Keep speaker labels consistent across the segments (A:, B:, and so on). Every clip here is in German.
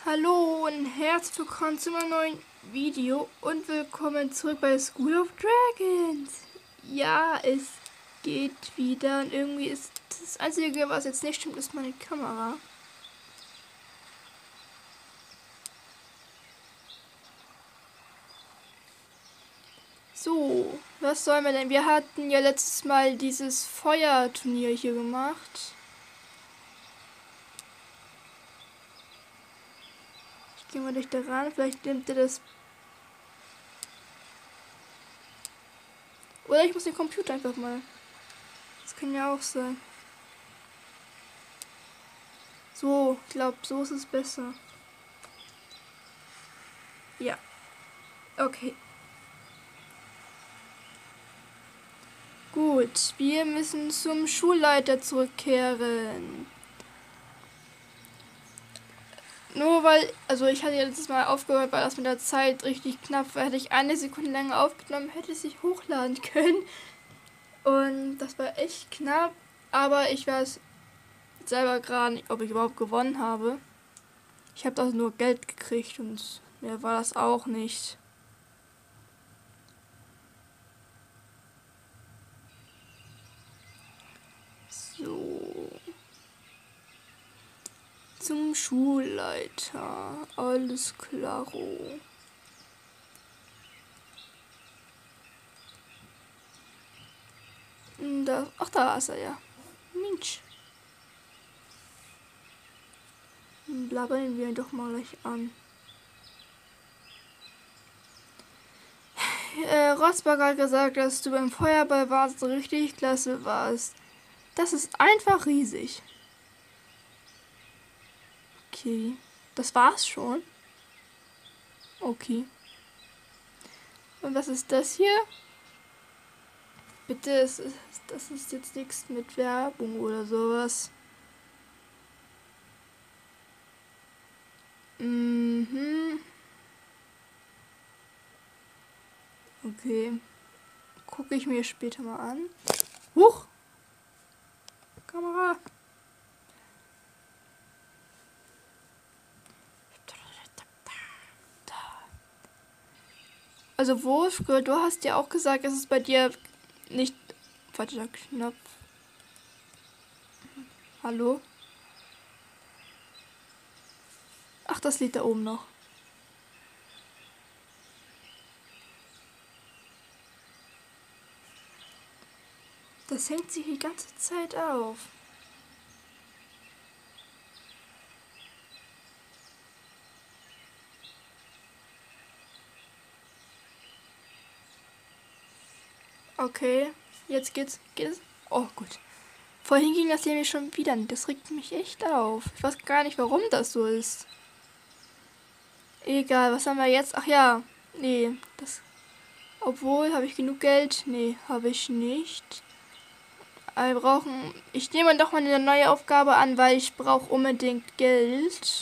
A: Hallo und herzlich willkommen zu einem neuen Video und willkommen zurück bei School of Dragons. Ja, es geht wieder und irgendwie ist das Einzige, was jetzt nicht stimmt, ist meine Kamera. So, was sollen wir denn? Wir hatten ja letztes Mal dieses Feuerturnier hier gemacht. Ich gehe mal durch da ran, vielleicht nimmt er das. Oder ich muss den Computer einfach mal. Das kann ja auch sein. So, ich glaube, so ist es besser. Ja. Okay. Gut, wir müssen zum Schulleiter zurückkehren. Nur weil, also ich hatte ja letztes Mal aufgehört, weil das mit der Zeit richtig knapp war. Hätte ich eine Sekunde länger aufgenommen, hätte es sich hochladen können. Und das war echt knapp. Aber ich weiß selber gerade nicht, ob ich überhaupt gewonnen habe. Ich habe also nur Geld gekriegt und mehr war das auch nicht. So. Zum Schulleiter. Alles klaro. Ach, da ist er ja. Mensch. Blabbern wir doch mal gleich an. Rotzberg hat gesagt, dass du beim Feuerball warst, richtig klasse warst. Das ist einfach riesig. Okay. Das war's schon. Okay. Und was ist das hier? Bitte, das ist jetzt nichts mit Werbung oder sowas. Mhm. Okay. Gucke ich mir später mal an. Huch! Kamera! Also Wolfgirl, du hast ja auch gesagt, dass es bei dir nicht... Falscher Knopf. Hallo? Ach, das liegt da oben noch. Das hängt sich die ganze Zeit auf. Okay, jetzt geht's. Geht es? Oh, gut. Vorhin ging das nämlich schon wieder nicht. Das regt mich echt auf. Ich weiß gar nicht, warum das so ist. Egal, was haben wir jetzt? Ach ja, nee, das... Obwohl, habe ich genug Geld? Nee, habe ich nicht. Wir brauchen... Ich nehme doch mal eine neue Aufgabe an, weil ich brauche unbedingt Geld.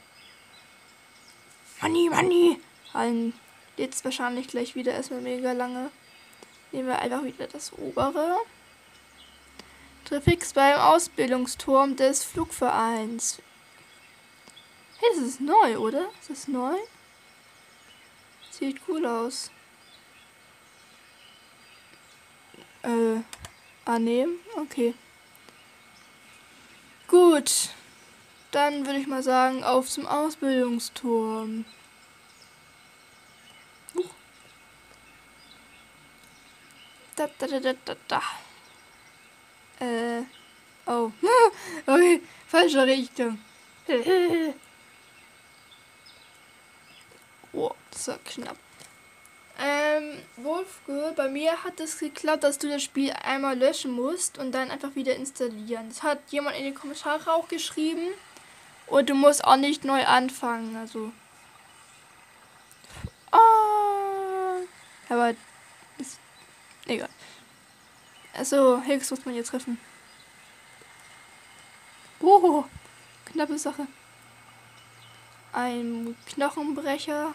A: Money! Jetzt wahrscheinlich gleich wieder erstmal mega lange. Nehmen wir einfach wieder das obere. Trifix beim Ausbildungsturm des Flugvereins. Hey, das ist neu, oder? Ist das neu? Sieht cool aus. Annehmen? Okay. Gut. Dann würde ich mal sagen, auf zum Ausbildungsturm. Da. Oh. Okay, falsche Richtung. Oh, das war knapp. Wolfge, bei mir hat es geklappt, dass du das Spiel einmal löschen musst und dann einfach wieder installieren. Das hat jemand in die Kommentare auch geschrieben. Und du musst auch nicht neu anfangen, also. Ah, aber ist egal. Also, Hex muss man jetzt treffen. Oh, knappe Sache. Ein Knochenbrecher.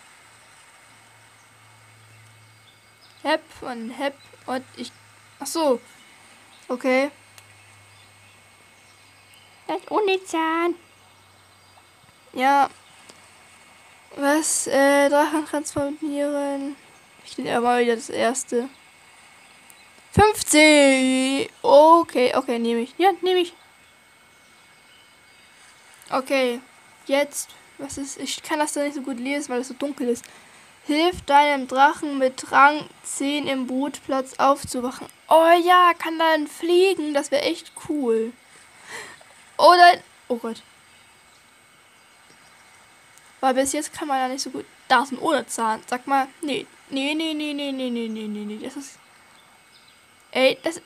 A: Hep und ich. Ach so. Okay. Das ohne Zahn. Ja, Was? Drachen transformieren. Ich nehme aber wieder das erste. 50! Okay, nehme ich. Ja, nehme ich. Okay, jetzt. Was ist? Ich kann das da nicht so gut lesen, weil es so dunkel ist. Hilf deinem Drachen mit Rang 10 im Brutplatz aufzuwachen. Oh ja, kann dann fliegen. Das wäre echt cool. Oder. Oh Gott. Weil bis jetzt kann man ja nicht so gut. Da ist ein ohne Zahn. Sag mal. Nee. Nee. Das ist. Ey, das.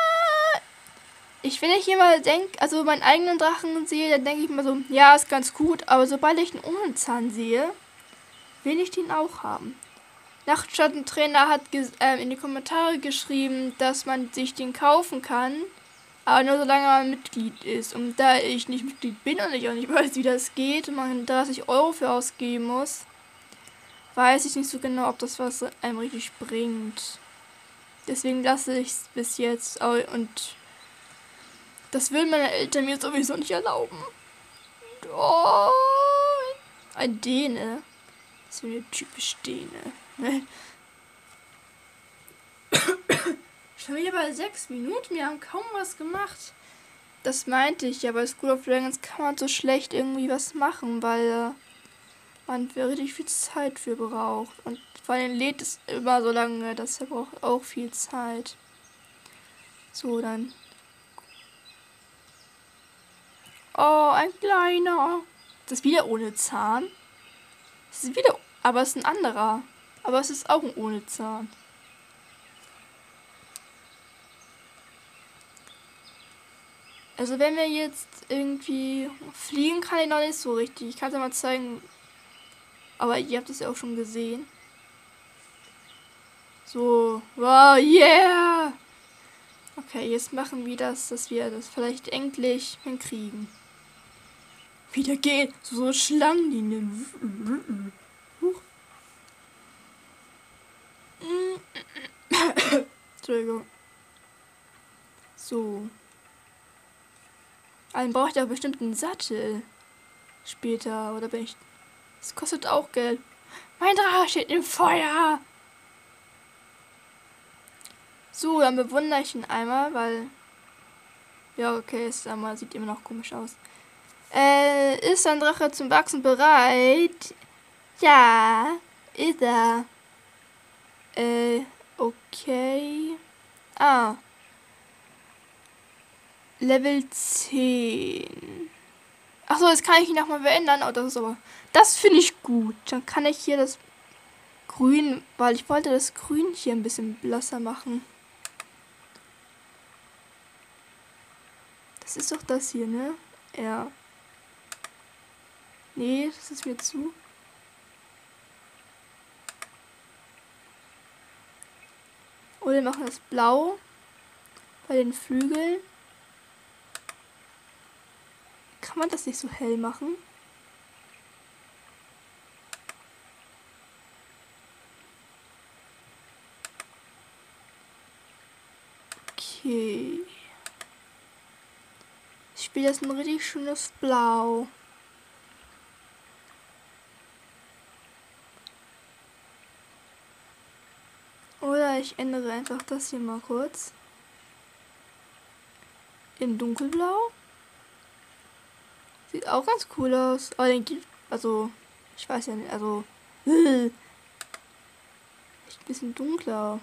A: Wenn ich hier mal denke, also meinen eigenen Drachen sehe, dann denke ich mir so, ja, ist ganz gut. Aber sobald ich einen ohne Zahn sehe, will ich den auch haben. Nachtschattentrainer hat in die Kommentare geschrieben, dass man sich den kaufen kann, aber nur solange man Mitglied ist. Und da ich nicht Mitglied bin und ich auch nicht weiß, wie das geht und man 30 Euro für ausgeben muss, weiß ich nicht so genau, ob das was einem richtig bringt. Deswegen lasse ich es bis jetzt. Und das würden meine Eltern mir sowieso nicht erlauben. Oh, ein Däne. Das ist eine typisch Däne. Schon wieder bei 6 Minuten. Wir haben kaum was gemacht. Das meinte ich ja. Bei School of Dragons kann man so schlecht irgendwie was machen, weil man richtig viel Zeit für braucht. Und vor allem lädt es immer so lange. Das braucht auch viel Zeit. So, dann. Oh, ein kleiner. Das ist wieder ohne Zahn. Das ist wieder. Aber es ist ein anderer. Aber es ist auch ein ohne Zahn. Also wenn wir jetzt irgendwie fliegen, kann ich noch nicht so richtig. Ich kann es ja mal zeigen. Aber ihr habt es ja auch schon gesehen. So. Wow, yeah! Okay, jetzt machen wir das, dass wir das vielleicht endlich hinkriegen. Wieder geht. So Schlangenlinien. Huch. Entschuldigung. So. Dann brauche ich da bestimmt einen Sattel. Später. Oder bin ich. Das kostet auch Geld. Mein Drache steht im Feuer. So, dann bewundere ich ihn einmal, weil. Ja, okay, es sieht immer noch komisch aus. Ist ein Drache zum Wachsen bereit? Ja, ist er. Okay. Ah. Level 10. Achso, jetzt kann ich ihn nochmal verändern. Oh, das ist aber. Das finde ich gut. Dann kann ich hier das Grün, weil ich wollte das Grün hier ein bisschen blasser machen. Das ist doch das hier, ne? Ja. Nee, das ist mir zu. Oder wir machen das blau bei den Flügeln. Kann man das nicht so hell machen? Okay. Ich spiele jetzt ein richtig schönes Blau. Oder ich ändere einfach das hier mal kurz. In dunkelblau. Sieht auch ganz cool aus. Aber den gibt. Also. Ich weiß ja nicht. Also. Echt ein bisschen dunkler.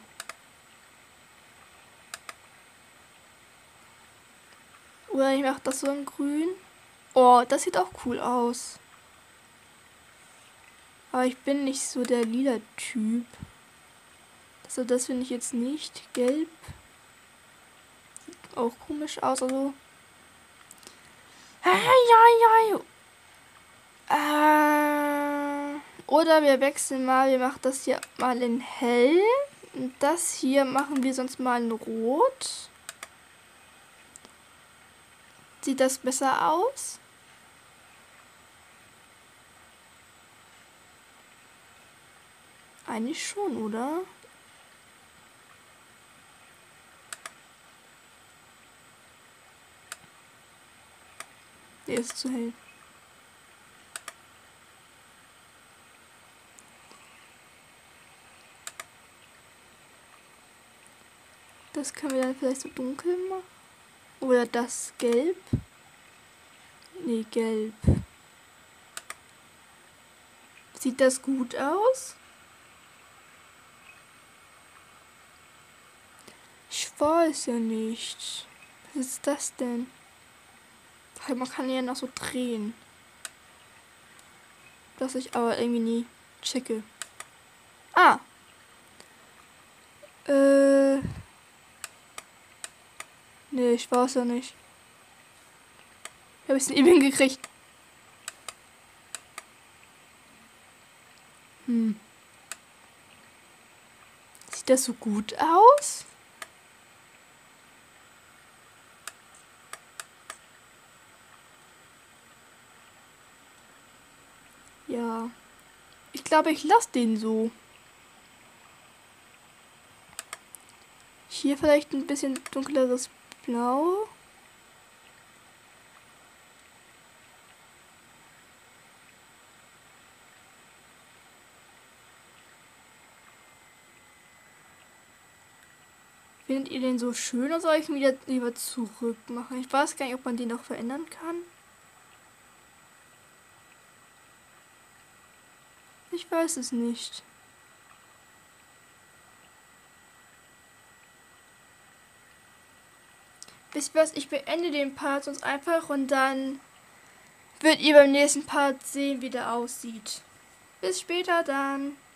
A: Oder ich mache das so in grün. Oh, das sieht auch cool aus. Aber ich bin nicht so der lila Typ. Also das finde ich jetzt nicht. Gelb. Sieht auch komisch aus. Also. Oder wir wechseln mal. Wir machen das hier mal in hell. Und das hier machen wir sonst mal in rot. Sieht das besser aus? Eigentlich schon, oder? Der ist zu hell. Das können wir dann vielleicht so dunkel machen. Oder das Gelb. Nee, Gelb. Sieht das gut aus? Ich weiß ja nicht. Was ist das denn? Man kann ja noch so drehen. Das ich aber irgendwie nie checke. Ah! Nee, ich weiß ja nicht. Habe ich es eben hingekriegt. Sieht das so gut aus? Ja. Ich glaube, ich lasse den so. Hier vielleicht ein bisschen dunkleres Blau. Findet ihr den so schön oder soll ich ihn wieder lieber zurück machen? Ich weiß gar nicht, ob man den noch verändern kann. Ich weiß es nicht. Wisst ihr was? Ich beende den Part sonst einfach und dann wird ihr beim nächsten Part sehen, wie der aussieht. Bis später dann.